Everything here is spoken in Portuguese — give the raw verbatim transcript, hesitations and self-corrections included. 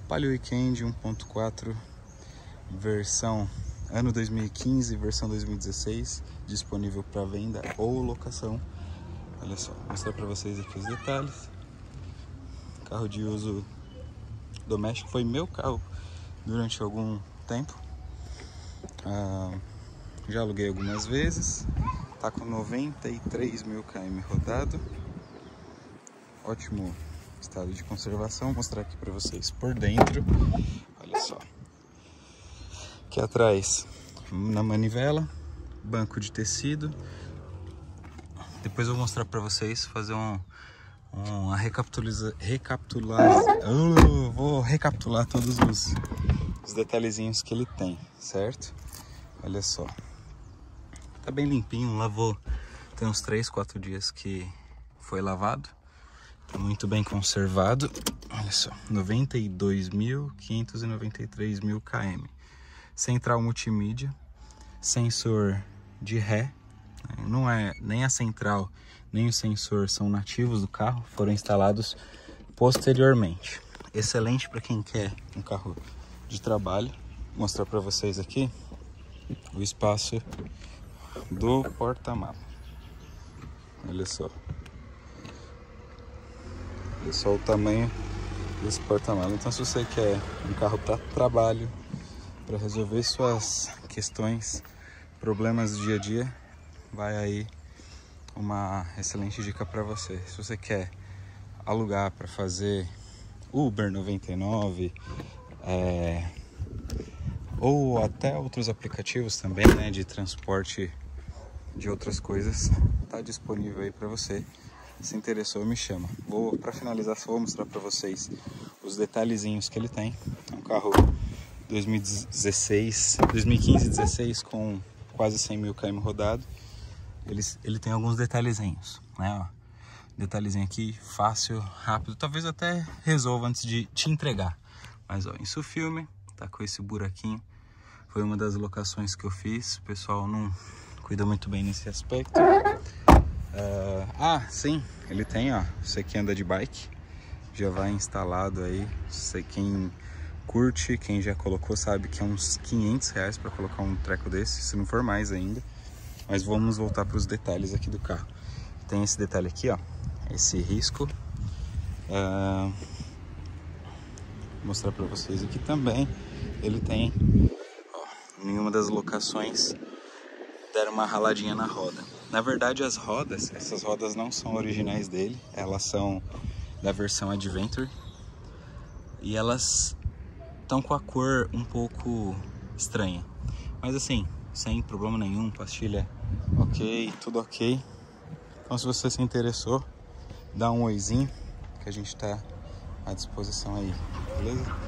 Palio Weekend um ponto quatro, versão ano dois mil e quinze, versão dois mil e dezesseis, disponível para venda ou locação. Olha só, vou mostrar para vocês aqui os detalhes. Carro de uso doméstico, foi meu carro durante algum tempo. Ah, já aluguei algumas vezes. Tá com noventa e três mil quilômetros rodado. Ótimo estado de conservação. Vou mostrar aqui para vocês por dentro. Olha só. Aqui atrás, na manivela, banco de tecido. Depois eu vou mostrar para vocês, fazer um, uma recapitulação. Recapitular, uh, vou recapitular todos os, os detalhezinhos que ele tem, certo? Olha só. Tá bem limpinho, lavou. Tem uns três, quatro dias que foi lavado. Tá muito bem conservado. Olha só, noventa e dois mil quinhentos e noventa e três mil quilômetros. Central multimídia, sensor de ré. Não é nem a central nem o sensor são nativos do carro, foram instalados posteriormente. Excelente para quem quer um carro de trabalho. Vou mostrar para vocês aqui o espaço do porta-mala. Olha só. Olha só o tamanho desse porta-mala. Então, se você quer um carro para trabalho, para resolver suas questões, problemas do dia a dia, vai aí uma excelente dica para você. Se você quer alugar para fazer Uber noventa e nove, é, ou até outros aplicativos também, né, de transporte de outras coisas, tá disponível aí para você. Se interessou, me chama. Vou, para finalizar, só vou mostrar para vocês os detalhezinhos que ele tem. É um carro dois mil e dezesseis, dois mil e quinze, dezesseis com quase cem mil quilômetros rodado. Ele, ele tem alguns detalhezinhos, né? Ó, detalhezinho aqui, fácil, rápido. Talvez até resolva antes de te entregar. Mas ó, isso filme, tá com esse buraquinho. Foi uma das locações que eu fiz. O pessoal não cuida muito bem nesse aspecto. Uh, ah, sim, ele tem, ó, você que anda de bike, já vai instalado aí. Você quem curte, quem já colocou sabe que é uns quinhentos reais para colocar um treco desse, se não for mais ainda. Mas vamos voltar para os detalhes aqui do carro. Tem esse detalhe aqui, ó, esse risco. Uh, vou mostrar para vocês aqui também. Ele tem, ó, em uma das locações deram uma raladinha na roda. Na verdade, as rodas, essas rodas não são originais dele, elas são da versão Adventure e elas estão com a cor um pouco estranha, mas assim, sem problema nenhum, pastilha ok, tudo ok. Então, se você se interessou, dá um oizinho que a gente está à disposição aí, beleza?